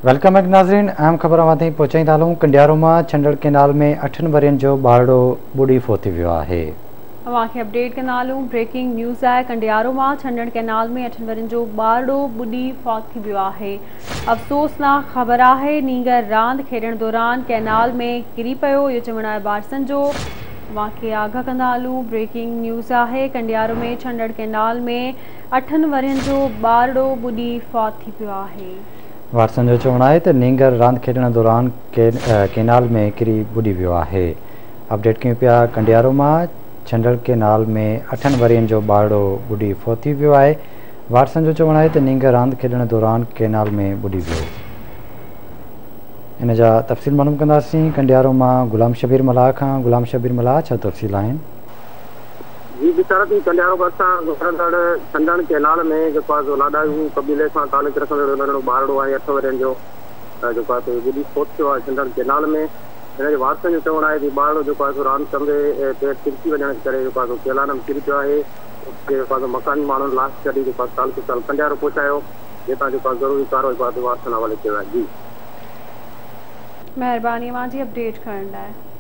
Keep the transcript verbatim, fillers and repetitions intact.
Welcome back नाज़रीन। अहम ख़बर वाते पहुचाई था हलूं। कंडियारो में छंडड़ केनाल में अठन वरियन जो बारड़ो बुड़ी फोती वियो है। अवांखे अपडेट कंदा हलूं। ब्रेकिंग न्यूज़ है। कंडियारो में छंडड़ केनाल में अठन वरियन जो बारड़ो बुड़ी फौत थी वियो है। अफ़सोसनाक ख़बर है। नींगर रांद खेडण दौरान केनाल में किरी पियो। यो चवण आहे बारसन जो। अवांखे आगाह कंदा हलूं। ब्रेकिंग न्यूज़ है। कंडियारो में छंडड़ केनाल में अठन वरियन जो बारड़ो बुड़ी फौत थी पियो है। वारसन जो चवण है तो नींगर रांद खेडण दौरान के, केनाल में किरी बुड़ी वियो है। अपडेट कयूं पिया। कंडियारो में छंडड़ केनाल में अठन वरियन जो बारड़ो बुड़ी फौत थी वियो है। वारसन जो चवण है तो नींगर रांद खेडण दौरान केनाल में बुड़ी वियो। इन जा तफ़सील मालूम कंदासीं। कंडियारो में गुलाम शबीर मलाह खां। गुलाम शबीर मलाह, छा तफ़सील आहिनि? जी बिचारती कंडियारो गुजरंदड़ छंडड़ केनाल में जो लाॾाऊ कबीले से तालुक रखंदड़ बारड़ो है अठ वरियन जो बुड़ी फौत थियो आहे छंडड़ केनाल में। इन वारसन जो चवण है कि बारड़ो जो रांदि कंदे पेर तिरकी वञण जे करे केनाल में किरी पियो आहे। मकानी माण्हुनि लाश कढी तालुक कंडियारो पहुचायो, जितां ज़रूरी कार्रवाई वारसन हवाले कयो आहे। जी मेहरबानी अवां जी अपडेट करण लाइ।